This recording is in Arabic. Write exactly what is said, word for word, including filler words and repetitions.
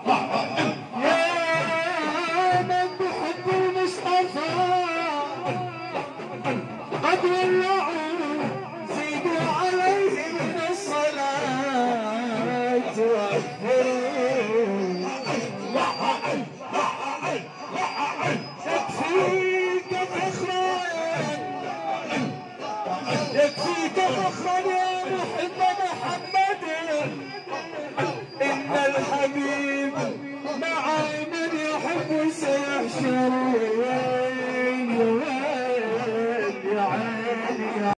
يا من بحب المصطفى قد ولعوا زيدوا عليه من الصلاة وأكثروا يكفيك فخرا يكفيك فخرا يا محب محمد إن الحبيب مع من يحب سيحشر